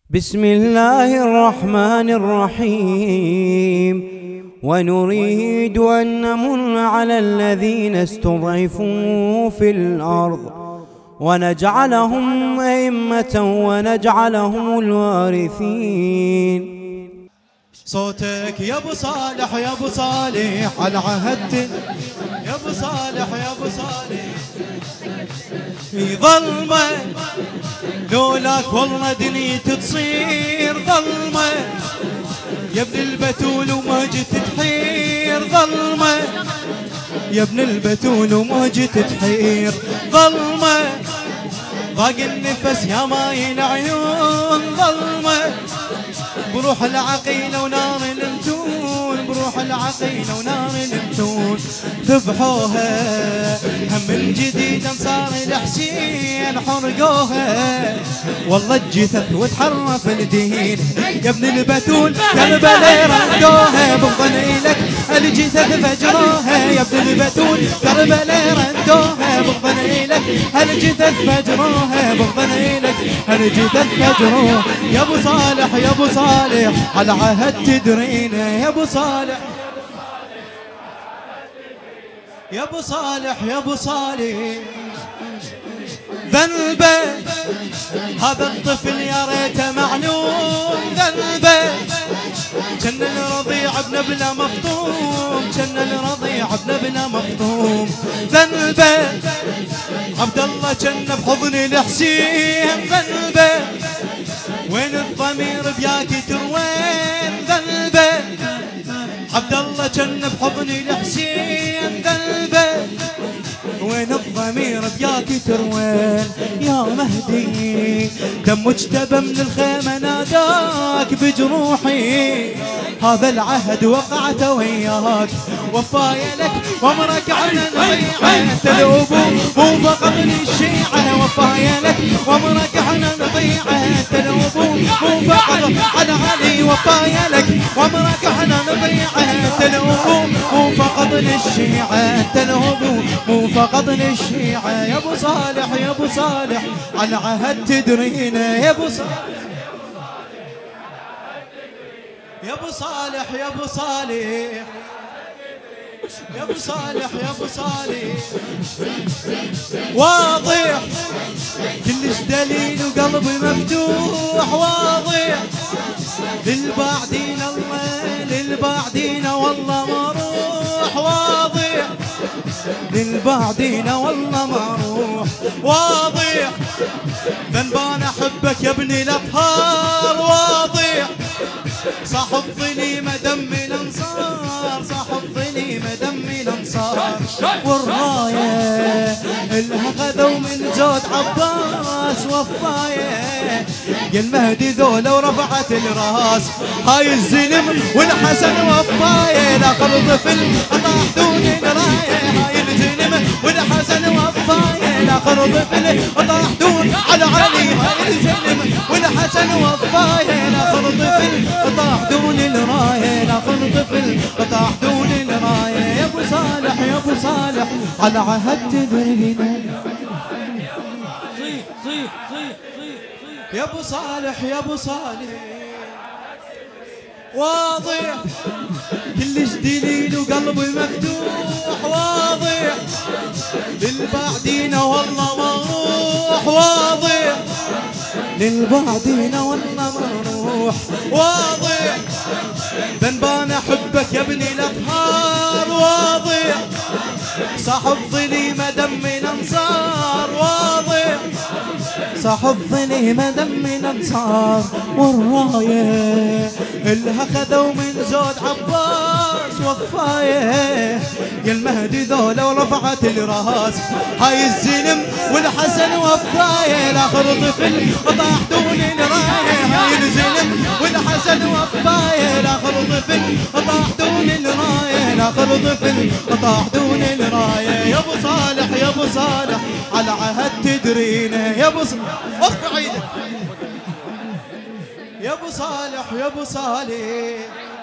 بسم الله الرحمن الرحيم. ونريد أن نمن على الذين استضعفوا في الأرض ونجعلهم أئمة ونجعلهم الوارثين. صوتك يا ابو صالح يا ابو صالح على عهد يا ابو صالح يا ابو صالح في ظلمه لولاك والله دنيتي تصير ظلمه يا ابن البتول وما جيت تحير ظلمه يا ابن البتول وما جيت تحير ظلمه ضاق النفس يا ماي العيون ظلمه بروح العقيلة ونار المتون بروح العقيلة ونار المتون ذبحوها هم من جديد انصار الحسين حرقوها والله الجثث وتحرف الدين يا ابن البتول كربلاء ردوها بغضن إلك الجثث فجروها يا ابن البتول كربلاء ردوها بغضن إلك الجثث فجروها بغضن إلك الجثث فجروها يا ابو صالح يا ابو صالح على عهد تدرينا يا ابو صالح يا ابو صالح يا ابو صالح ذنبه هذا الطفل يا ريته معلوم ذنبه كان الرضيع ابن بلا مفطوم كان الرضيع ابن بلا مفطوم ذنبه عبد الله كان بحضن الحسين ذنبه وين الضمير بياك تروين ذنبه عبد الله كان بحضن الحسين ذنبه وين الضمير بياك تروين يا مهدي دم مجتبى من الخيمة ناداك بجروحي هذا العهد وقعته وياك وفايا لك وامرك عنا نضيعه انت الابو مو فقط للشيعة وفايا لك وامرك عنا نضيعه انت الابو مو فقط على علي وفايا لك وامرك عنا نضيعه انت الابو مو فقط للشيعة انت الابو مو فقط للشيعة يا ابو صالح يا ابو صالح على عهد تدرينا يا ابو صالح يا ابو صالح يا ابو صالح يا ابو صالح يا ابو صالح واضح كلش دليل وقلبي مفتوح واضح للبعدين الله للبعدين والله ما روح واضح للبعدين والله ما روح واضح ذنبان احبك يا ابني الاطهار واضح صاحب ظليمة دم الانصار صاحب ظليمة دم الانصار والراية اللي اخذوا من زود عباس وفاية يا المهدي ذولا ورفعت الراس هاي الزلم والحسن وفاية لاخر طفل اطاح دون الراية هاي الزلم والحسن وفاية لاخر طفل اطاح دون على علي هاي الزلم والحسن وفاية لاخر طفل اطاح دون الراية لاخر طفل اطاح دون الراية يا ابو صالح يا ابو صالح على عهد تدرينا يا ابو صالح يا ابو صالح واضح كلش دليل وقلبي مفتوح واضح للبعدين والله ما روح واضح للبعدين والله ما روح واضح ذنبان احبك يا ابني الاطهار واضح صاحب ظليمة دم الانصار واضح صاحب ظليمة دم الانصار والراية اللي اخذوا من زود عباس وفاية يا المهدي ذولا ورفعت الراس هاي الزلم والحسن وفاية لاخر طفل طاح دون الراية هاي الزلم والحسن وفاية لاخر طفل طاح دون الراية لاخر طفل طاح دون الراية يا ابو صالح يا ابو صالح على عهد تدرينا يا ابو صالح ارفع ايدك يا ابو صالح يا ابو صالح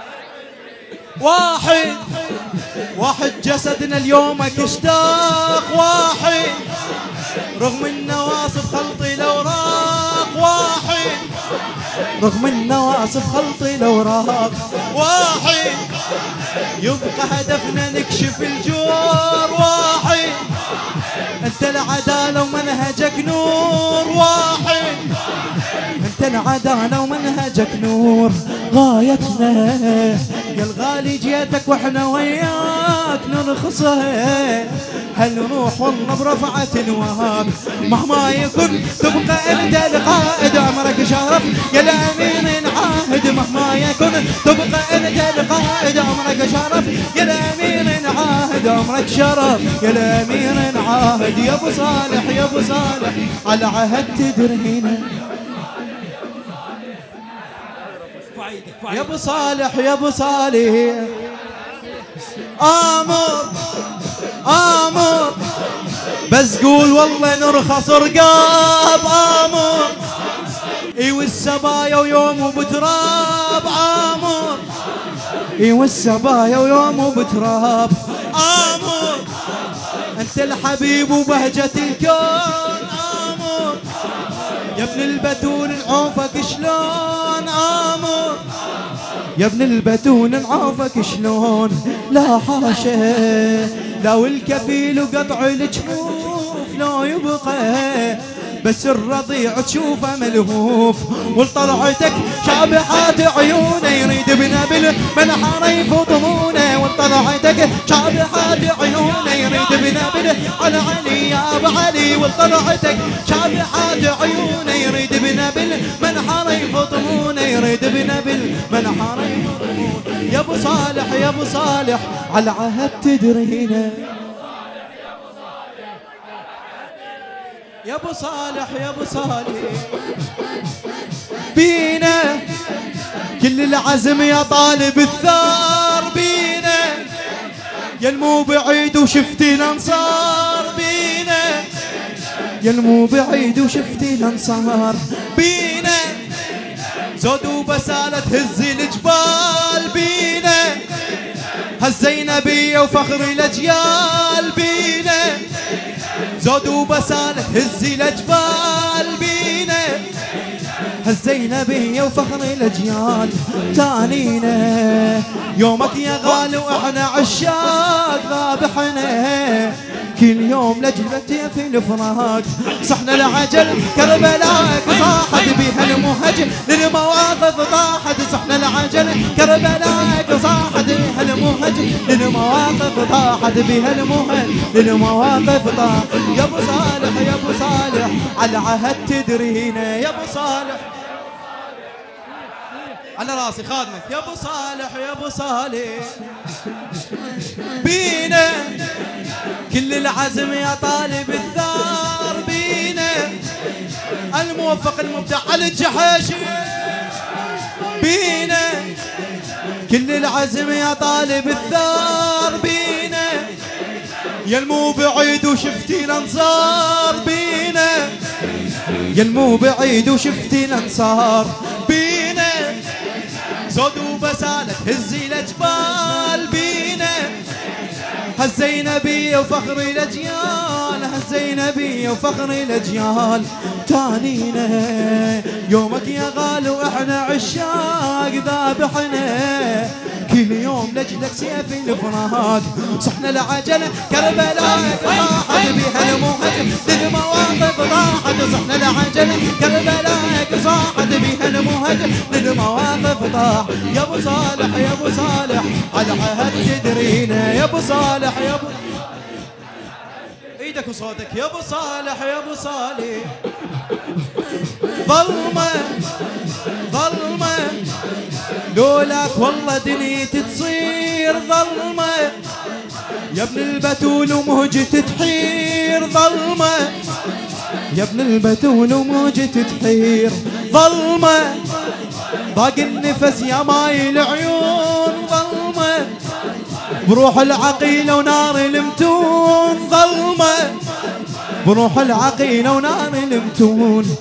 واحد جسدنا اليوم اشتاق واحد رغم النواصب خلطي الاوراق واحد رغم النواصف خلط الأوراق. واحد يبقى هدفنا نكشف الجور. واحد انت العدالة ومنهجك نور. واحد انت العدالة ومنهجك نور. غايتنا يا الغالي جيتك واحنا وياك نرخصها. هل نروح والله برفعة الوهاب. مهما يكن تبقى انت القائد عمرك شرف يا الامين عاهد. مهما يكن تبقى انت القائد عمرك شرف يا الامين عاهد. عمرك شرف يا الامين عاهد. يا ابو صالح يا ابو صالح على عهد تدرهنا. يا ابو صالح يا ابو صالح آمر آمر بس قول والله نرخص رقاب. آمر ايوه السبايا ويوم وبتراب. آمر ايوه السبايا ويوم وبتراب. آمر انت الحبيب وبهجة الكون. آمر يا ابن البتول نعوفك شلون. آمر يا ابن البتول نعوفك شلون. لا حاشا لو الكفيل وقطع الجفوف لو يبقى بس الرضيع تشوفه ملهوف. ولطلعتك شابحات عيونه يريد بنبل منحر يفضمونه. ولطلعتك شابحات عيونه يريد بنبل على علي يا ابو علي. ولطلعتك شابحات عيونه يريد بنبل منحر يفضمونه. يريد بنبل منحر يفضمونه. يا ابو صالح يا ابو صالح على عهد تدرينا. يا ابو صالح يا ابو صالح بينا كل العزم يا طالب الثار. بينا يا المو بعيد وشفتي الانصار. بينا يا المو بعيد وشفتي الانصار. بينا زود وبسالة تهزي الجبال. بينا هالزينبية وفخر الاجيال. بينا زود وبسالة هزي الأجبال. بينا هالزينبية وفخر الأجيال. تانينا يومك يا غالي وإحنا عشاق ذابحنا. كل يوم لجلتي في الفراق. صحنا العجل كربلاء صاحت بها المهج للمواقف طاحت. صحنا العجل كربلاء صاحت بها المهج للمواقف طاحت. بها المهج للمواقف طاحت. يا ابو صالح يا ابو صالح على عهد تدرينا. يا ابو صالح على راسي خادمك. يا ابو صالح يا ابو صالح بينا كل العزم يا طالب الثار. بينا الموفق المبدع على الجحاشي. بينا كل العزم يا طالب الثار. بينا يا المو بعيد وشفتي الانصار. بينا يا المو بعيد وشفتي الانصار. بينا زود وبسالة هزي الأجبال. بينا هالزينبية وفخر الأجيال. هالزينبية وفخر الأجيال. تانينا يومك يا غالي وإحنا عشاق ذابحنا. كل يوم لجلك سيف الفراق. صحنا العجلة كربلاء طاحت بها المهج للمواقف طاحت. صحنا العجلة كربلاء صاحت بها المهج للمواقف طاح. يا ابو صالح يا ابو صالح على عهد تدرينا. يا ابو صالح يا ابو ايدك وصوتك. يا ابو صالح يا ابو صالح ظلمة ظلمة لولاك والله دنيتي تصير ظلمة. يا ابن البتول ومهجة تحير. ظلمة يا ابن البتول ومهجة تحير. ظلمة ضاق النفس يا ماي العيون. ظلمة بروح العقيلة ونار المتون. ظلمة بروح العقيلة ونار المتون.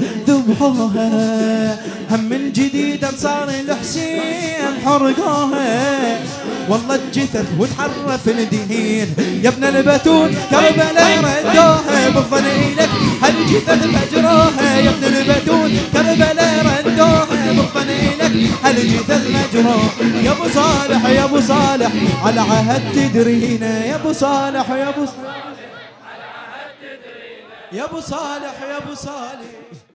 ذبحوها هم من جديد انصار الحسين حرقوها. والله الجثث وتحرف الدهين. يا ابن البتول كربلاء ردوها بالظن إلك هالجثث مجروها. يا ابن البتول كربلاء ردوها بالظن إلك هالجثث مجروها. يا ابو صالح يا ابو صالح على عهد تدرينا. يا ابو صالح يا ابو صالح يا ابو صالح يا ابو صالح.